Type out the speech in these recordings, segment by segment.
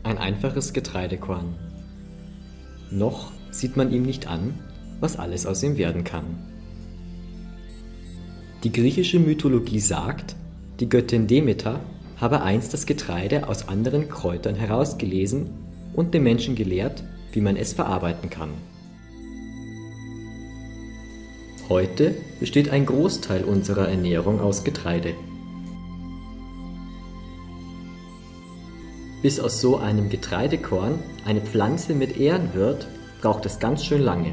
ein einfaches Getreidekorn. Noch sieht man ihm nicht an, was alles aus ihm werden kann. Die griechische Mythologie sagt, die Göttin Demeter habe einst das Getreide aus anderen Kräutern herausgelesen und den Menschen gelehrt, wie man es verarbeiten kann. Heute besteht ein Großteil unserer Ernährung aus Getreide. Bis aus so einem Getreidekorn eine Pflanze mit Ähren wird, braucht es ganz schön lange.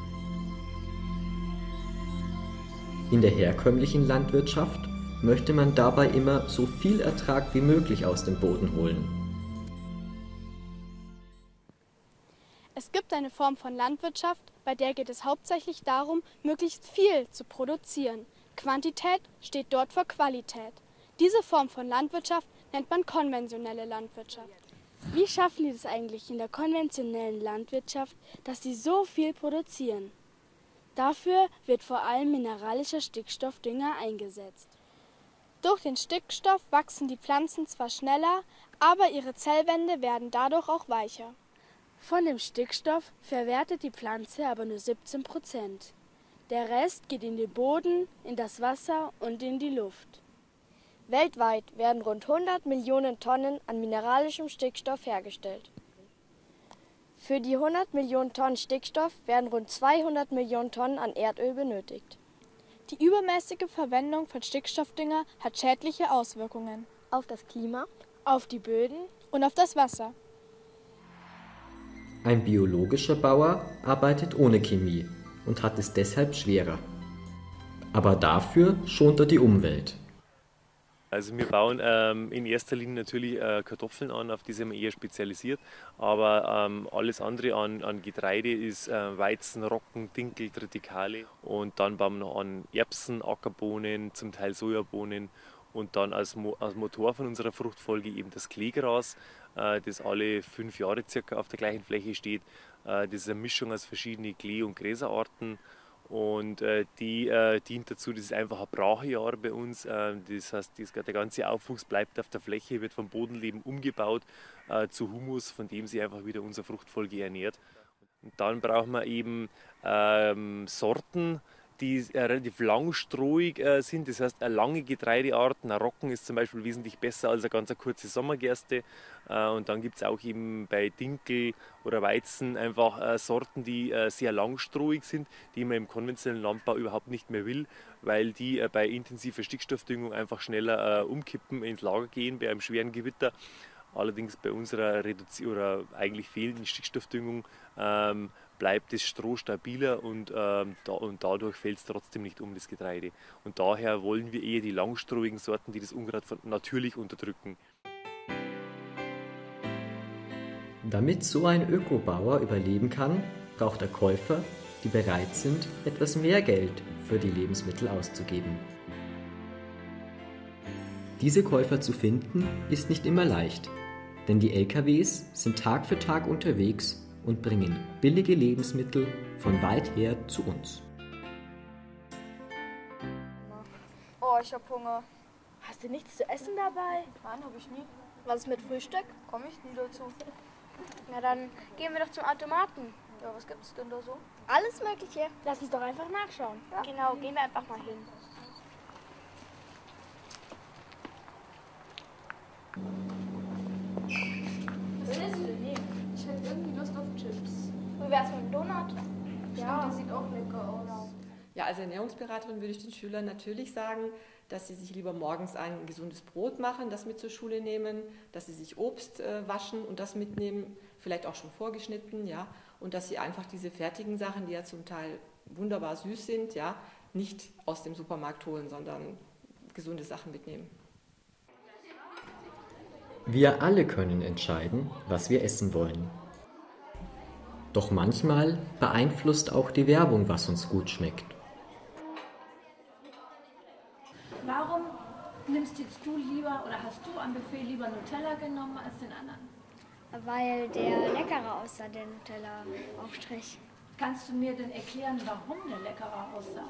In der herkömmlichen Landwirtschaft möchte man dabei immer so viel Ertrag wie möglich aus dem Boden holen. Es gibt eine Form von Landwirtschaft, bei der geht es hauptsächlich darum, möglichst viel zu produzieren. Quantität steht dort vor Qualität. Diese Form von Landwirtschaft nennt man konventionelle Landwirtschaft. Wie schaffen die es eigentlich in der konventionellen Landwirtschaft, dass sie so viel produzieren? Dafür wird vor allem mineralischer Stickstoffdünger eingesetzt. Durch den Stickstoff wachsen die Pflanzen zwar schneller, aber ihre Zellwände werden dadurch auch weicher. Von dem Stickstoff verwertet die Pflanze aber nur 17%. Der Rest geht in den Boden, in das Wasser und in die Luft. Weltweit werden rund 100 Millionen Tonnen an mineralischem Stickstoff hergestellt. Für die 100 Millionen Tonnen Stickstoff werden rund 200 Millionen Tonnen an Erdöl benötigt. Die übermäßige Verwendung von Stickstoffdünger hat schädliche Auswirkungen Auf das Klima, auf die Böden und auf das Wasser. Ein biologischer Bauer arbeitet ohne Chemie und hat es deshalb schwerer. Aber dafür schont er die Umwelt. Also wir bauen in erster Linie natürlich Kartoffeln an, auf die sind wir eher spezialisiert, aber alles andere an Getreide ist Weizen, Roggen, Dinkel, Tritikale und dann bauen wir noch an Erbsen, Ackerbohnen, zum Teil Sojabohnen und dann als Motor von unserer Fruchtfolge eben das Kleegras, das alle 5 Jahre circa auf der gleichen Fläche steht. Das ist eine Mischung aus verschiedenen Klee- und Gräserarten. Und die dient dazu, das ist einfach ein Brachejahr bei uns. Das heißt, der ganze Aufwuchs bleibt auf der Fläche, wird vom Bodenleben umgebaut zu Humus, von dem sich einfach wieder unsere Fruchtfolge ernährt. Und dann brauchen wir eben Sorten, die relativ langstrohig sind. Das heißt, eine lange Getreideart, ein Roggen ist zum Beispiel wesentlich besser als eine ganz kurze Sommergerste. Und dann gibt es auch eben bei Dinkel oder Weizen einfach Sorten, die sehr langstrohig sind, die man im konventionellen Landbau überhaupt nicht mehr will, weil die bei intensiver Stickstoffdüngung einfach schneller umkippen, ins Lager gehen bei einem schweren Gewitter. Allerdings bei unserer oder eigentlich fehlenden Stickstoffdüngung bleibt das Stroh stabiler und dadurch fällt es trotzdem nicht um, das Getreide. Und daher wollen wir eher die langstrohigen Sorten, die das Unkraut natürlich unterdrücken. Damit so ein Ökobauer überleben kann, braucht er Käufer, die bereit sind, etwas mehr Geld für die Lebensmittel auszugeben. Diese Käufer zu finden, ist nicht immer leicht, denn die LKWs sind Tag für Tag unterwegs und bringen billige Lebensmittel von weit her zu uns. Oh, ich hab Hunger. Hast du nichts zu essen dabei? Nein, hab ich nie. Was ist mit Frühstück? Komm ich nie dazu. Na dann gehen wir doch zum Automaten. Ja, was gibt's denn da so? Alles Mögliche. Lass uns doch einfach nachschauen. Ja. Genau, gehen wir einfach mal hin. Was willst du denn nehmen? Ich hätte irgendwie Lust auf Chips. Wie wär's mit dem Donut? Ja, das sieht auch lecker aus. Ja, als Ernährungsberaterin würde ich den Schülern natürlich sagen, dass sie sich lieber morgens ein gesundes Brot machen, das mit zur Schule nehmen, dass sie sich Obst waschen und das mitnehmen, vielleicht auch schon vorgeschnitten, ja, und dass sie einfach diese fertigen Sachen, die ja zum Teil wunderbar süß sind, ja, nicht aus dem Supermarkt holen, sondern gesunde Sachen mitnehmen. Wir alle können entscheiden, was wir essen wollen. Doch manchmal beeinflusst auch die Werbung, was uns gut schmeckt. Warum nimmst jetzt du lieber oder hast du am Buffet lieber Nutella genommen als den anderen? Weil der leckerer aussah, der Nutella-Aufstrich. Kannst du mir denn erklären, warum der leckerer aussah?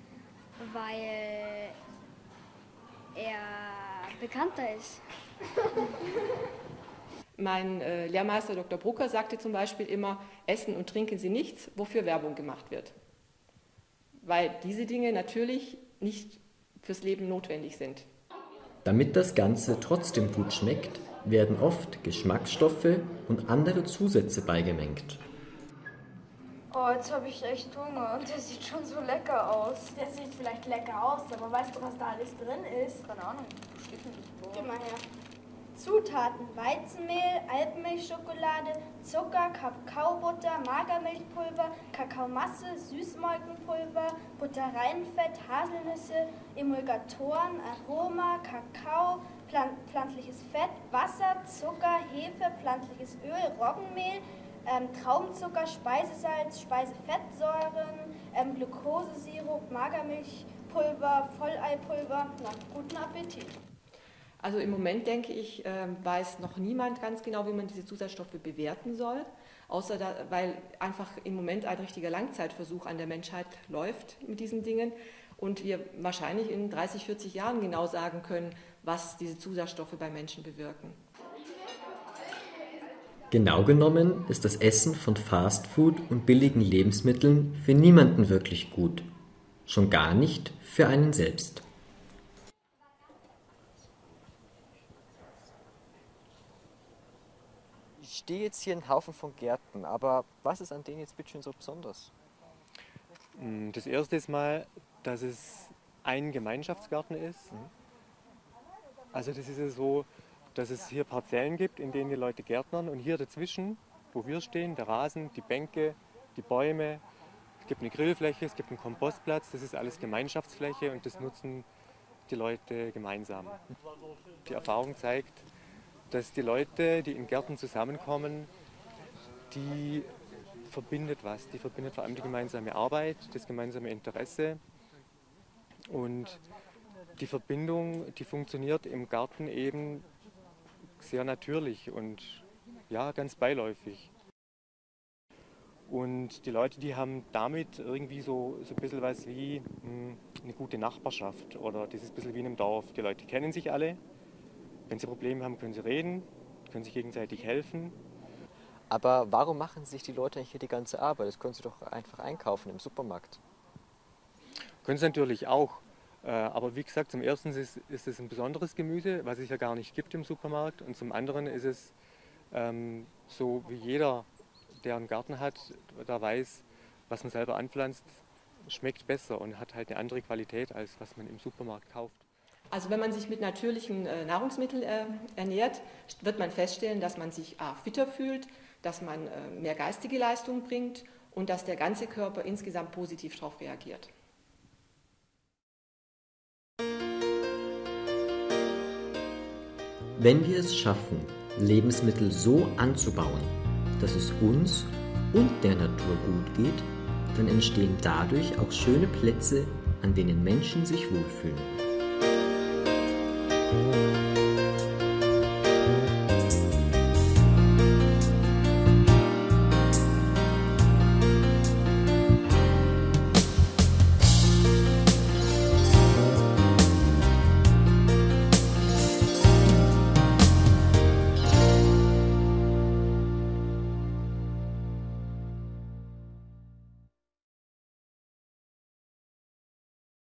Weil er bekannter ist. Mein Lehrmeister Dr. Brucker sagte zum Beispiel immer, essen und trinken Sie nichts, wofür Werbung gemacht wird. Weil diese Dinge natürlich nicht fürs Leben notwendig sind. Damit das Ganze trotzdem gut schmeckt, werden oft Geschmacksstoffe und andere Zusätze beigemengt. Oh, jetzt habe ich echt Hunger und das sieht schon so lecker aus. Das sieht vielleicht lecker aus, aber weißt du, was da alles drin ist? Keine Ahnung, steht mir nicht vor. Gib mal her. Zutaten: Weizenmehl, Alpenmilchschokolade, Zucker, Kakaobutter, Magermilchpulver, Kakaomasse, Süßmolkenpulver, Butterreinfett, Haselnüsse, Emulgatoren, Aroma, Kakao, pflanzliches Fett, Wasser, Zucker, Hefe, pflanzliches Öl, Roggenmehl, Traubenzucker, Speisesalz, Speisefettsäuren, Glukosesirup, Magermilchpulver, Volleipulver. Na, guten Appetit! Also im Moment, denke ich, weiß noch niemand ganz genau, wie man diese Zusatzstoffe bewerten soll, weil einfach im Moment ein richtiger Langzeitversuch an der Menschheit läuft mit diesen Dingen und wir wahrscheinlich in 30, 40 Jahren genau sagen können, was diese Zusatzstoffe bei Menschen bewirken. Genau genommen ist das Essen von Fastfood und billigen Lebensmitteln für niemanden wirklich gut. Schon gar nicht für einen selbst. Ich stehe jetzt hier in einem Haufen von Gärten, aber was ist an denen jetzt bitte schön so besonders? Das erste ist mal, dass es ein Gemeinschaftsgarten ist. Also das ist ja so, dass es hier Parzellen gibt, in denen die Leute gärtnern und hier dazwischen, wo wir stehen, der Rasen, die Bänke, die Bäume, es gibt eine Grillfläche, es gibt einen Kompostplatz, das ist alles Gemeinschaftsfläche und das nutzen die Leute gemeinsam. Die Erfahrung zeigt, dass die Leute, die in Gärten zusammenkommen, die verbindet was. Die verbindet vor allem die gemeinsame Arbeit, das gemeinsame Interesse. Und die Verbindung, die funktioniert im Garten eben sehr natürlich und ja, ganz beiläufig. Und die Leute, die haben damit irgendwie so ein bisschen was wie eine gute Nachbarschaft oder das ist ein bisschen wie in einem Dorf. Die Leute kennen sich alle. Wenn sie Probleme haben, können sie reden, können sich gegenseitig helfen. Aber warum machen sich die Leute eigentlich hier die ganze Arbeit? Das können sie doch einfach einkaufen im Supermarkt. Können sie natürlich auch. Aber wie gesagt, zum ersten ist es ein besonderes Gemüse, was es ja gar nicht gibt im Supermarkt. Und zum anderen ist es so wie jeder, der einen Garten hat, der weiß, was man selber anpflanzt, schmeckt besser und hat halt eine andere Qualität, als was man im Supermarkt kauft. Also wenn man sich mit natürlichen Nahrungsmitteln ernährt, wird man feststellen, dass man sich fitter fühlt, dass man mehr geistige Leistung bringt und dass der ganze Körper insgesamt positiv darauf reagiert. Wenn wir es schaffen, Lebensmittel so anzubauen, dass es uns und der Natur gut geht, dann entstehen dadurch auch schöne Plätze, an denen Menschen sich wohlfühlen.